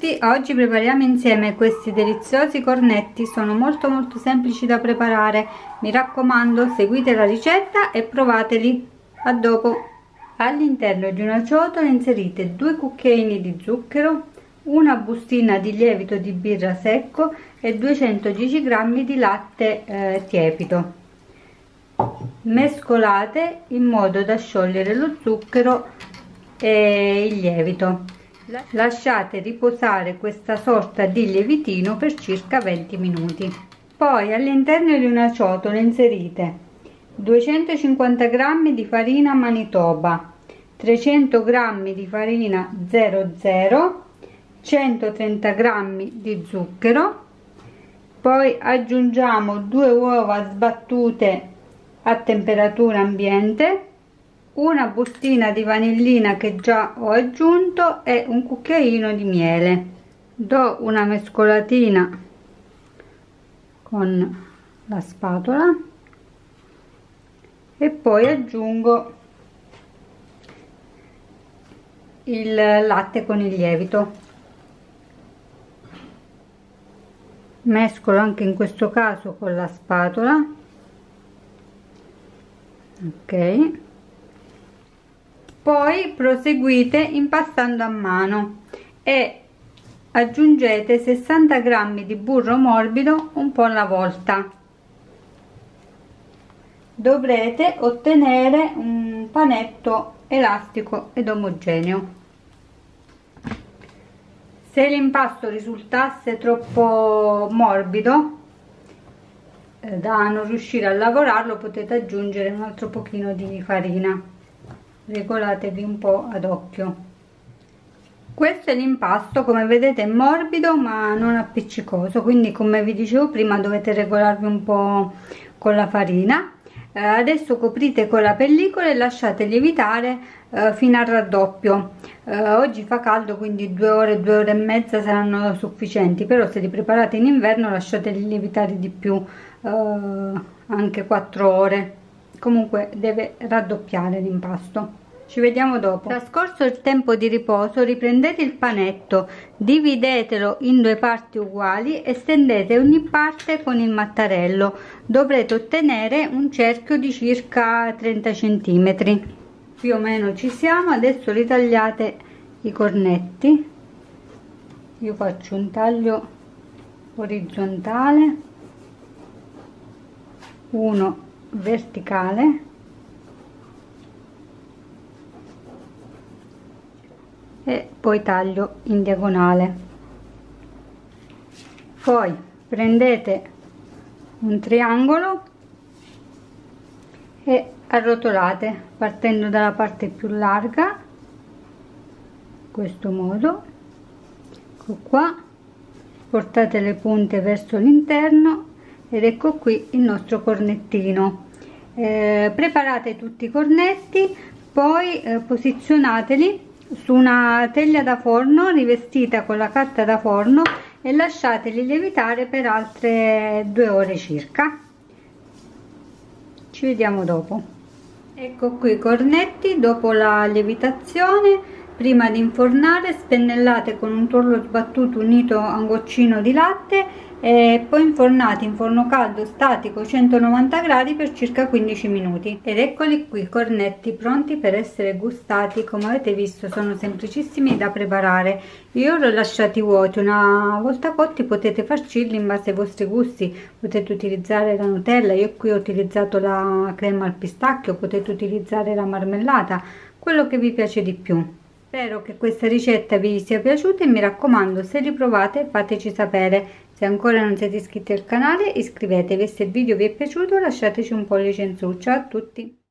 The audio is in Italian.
tutti, oggi prepariamo insieme questi deliziosi cornetti. Sono molto semplici da preparare, mi raccomando seguite la ricetta e provateli. A dopo. All'interno di una ciotola inserite 2 cucchiaini di zucchero, una bustina di lievito di birra secco e 210 g di latte tiepido. Mescolate in modo da sciogliere lo zucchero e il lievito. Lasciate riposare questa sorta di lievitino per circa 20 minuti. Poi all'interno di una ciotola inserite 250 g di farina Manitoba, 300 g di farina 00, 130 g di zucchero. Poi aggiungiamo 2 uova sbattute a temperatura ambiente, una bustina di vanillina che già ho aggiunto e un cucchiaino di miele. Do una mescolatina con la spatola e poi aggiungo il latte con il lievito. Mescolo anche in questo caso con la spatola. Ok. Poi proseguite impastando a mano e aggiungete 60 g di burro morbido un po' alla volta. Dovrete ottenere un panetto elastico ed omogeneo. Se l'impasto risultasse troppo morbido da non riuscire a lavorarlo, potete aggiungere un altro pochino di farina. Regolatevi un po' ad occhio. Questo è l'impasto, come vedete è morbido ma non appiccicoso, quindi come vi dicevo prima dovete regolarvi un po' con la farina. Adesso coprite con la pellicola e lasciate lievitare fino al raddoppio. Oggi fa caldo, quindi 2 ore, 2 ore e mezza saranno sufficienti, però se li preparate in inverno lasciateli lievitare di più, anche 4 ore. Comunque deve raddoppiare l'impasto. Ci vediamo dopo. Trascorso il tempo di riposo, riprendete il panetto, dividetelo in 2 parti uguali e stendete ogni parte con il mattarello. Dovrete ottenere un cerchio di circa 30 cm. Più o meno ci siamo. Adesso ritagliate i cornetti. Io faccio un taglio orizzontale, uno verticale e poi taglio in diagonale. Poi prendete un triangolo e arrotolate partendo dalla parte più larga, in questo modo. Ecco qua, portate le punte verso l'interno ed ecco qui il nostro cornettino. Preparate tutti i cornetti, poi posizionateli su una teglia da forno rivestita con la carta da forno e lasciateli lievitare per altre 2 ore circa. Ci vediamo dopo. Ecco qui i cornetti dopo la lievitazione. Prima di infornare spennellate con un tuorlo sbattuto unito a un goccino di latte e poi infornati in forno caldo statico 190 gradi per circa 15 minuti. Ed eccoli qui i cornetti pronti per essere gustati. Come avete visto sono semplicissimi da preparare. Io li ho lasciati vuoti, una volta cotti potete farcirli in base ai vostri gusti. Potete utilizzare la Nutella, io qui ho utilizzato la crema al pistacchio, potete utilizzare la marmellata, quello che vi piace di più. Spero che questa ricetta vi sia piaciuta e mi raccomando, se li provate fateci sapere. Se ancora non siete iscritti al canale iscrivetevi e se il video vi è piaciuto lasciateci un pollice in su. Ciao a tutti!